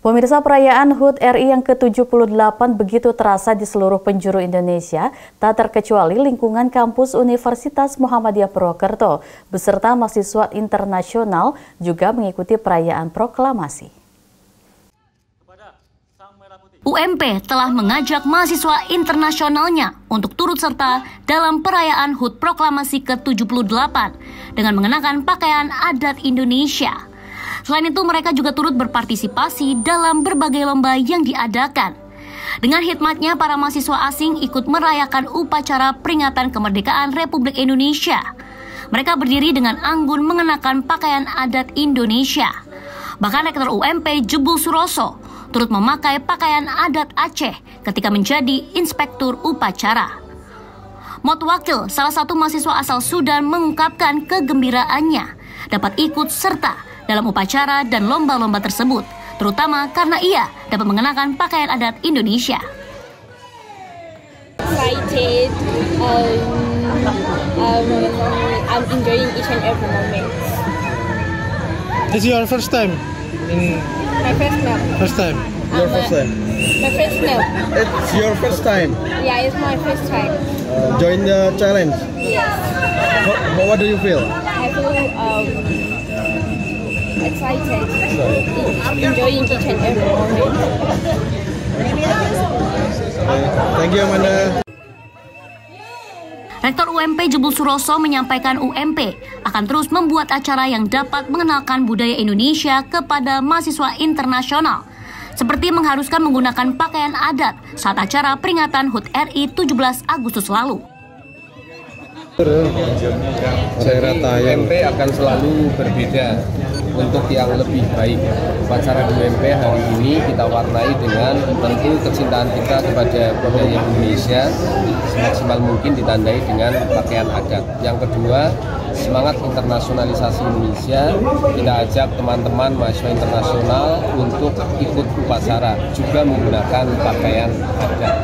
Pemirsa, perayaan HUT RI yang ke-78 begitu terasa di seluruh penjuru Indonesia, tak terkecuali lingkungan kampus Universitas Muhammadiyah Purwokerto, beserta mahasiswa internasional juga mengikuti perayaan proklamasi. UMP telah mengajak mahasiswa internasionalnya untuk turut serta dalam perayaan HUT Proklamasi ke-78 dengan mengenakan pakaian adat Indonesia. Selain itu, mereka juga turut berpartisipasi dalam berbagai lomba yang diadakan. Dengan hikmatnya, para mahasiswa asing ikut merayakan upacara peringatan kemerdekaan Republik Indonesia. Mereka berdiri dengan anggun mengenakan pakaian adat Indonesia. Bahkan Rektor UMP Jebul Suroso turut memakai pakaian adat Aceh ketika menjadi inspektur upacara. Mot Wakil, salah satu mahasiswa asal Sudan, mengungkapkan kegembiraannya dapat ikut serta dalam upacara dan lomba-lomba tersebut, terutama karena ia dapat mengenakan pakaian adat Indonesia. Excited, I'm enjoying each and every moment. This is your first time? My first no. First time? Your first time? My first no. It's your first time? Yeah, it's my first time. Join the challenge? Yes. What do you feel? I feel excited. I'm enjoying each and every moment. Thank you, Amanda. Rektor UMP Jebul Suroso menyampaikan UMP akan terus membuat acara yang dapat mengenalkan budaya Indonesia kepada mahasiswa internasional, seperti mengharuskan menggunakan pakaian adat saat acara peringatan HUT RI 17 Agustus lalu. Jadi UMP akan selalu berbeda untuk yang lebih baik. Upacara di UMP hari ini kita warnai dengan tentu kecintaan kita kepada budaya Indonesia, semaksimal mungkin ditandai dengan pakaian adat. Yang kedua, semangat internasionalisasi Indonesia. Kita ajak teman-teman mahasiswa internasional untuk ikut upacara, juga menggunakan pakaian adat.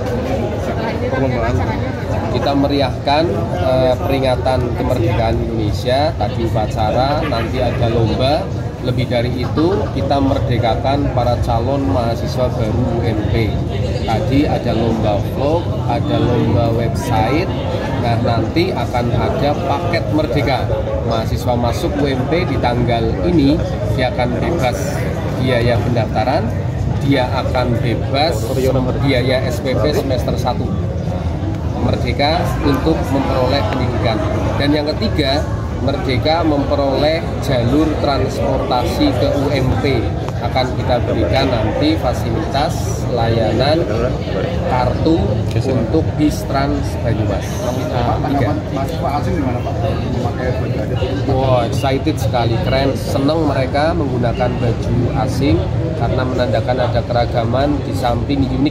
Kita meriahkan peringatan kemerdekaan Indonesia, tadi upacara, nanti ada lomba. Lebih dari itu, kita merdekakan para calon mahasiswa baru UMP. Tadi ada lomba vlog, ada lomba website. Nah, nanti akan ada paket merdeka. Mahasiswa masuk UMP di tanggal ini, dia akan bebas biaya pendaftaran, dia akan bebas biaya SPP semester 1. Merdeka untuk memperoleh pendidikan. Dan yang ketiga, merdeka memperoleh jalur transportasi ke UMP. Akan kita berikan nanti fasilitas layanan kartu untuk bis Trans Banyumas. Wow, excited sekali, keren, senang mereka menggunakan baju asing karena menandakan ada keragaman di samping unik.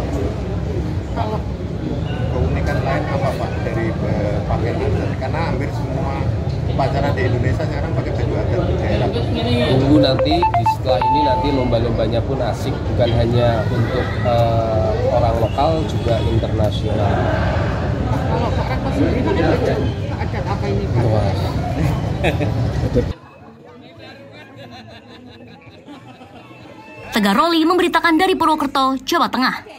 Keunikan lain apa Pak dari pakaian adat? Karena hampir semua upacara di Indonesia sekarang pakai baju adat di daerah. Tunggu nanti, setelah ini nanti lomba-lombanya pun asik, bukan hanya untuk orang lokal, juga internasional. Kalau Pak Rektor sendiri kan adat apa ini Pak? Tegar Roli memberitakan dari Purwokerto, Jawa Tengah.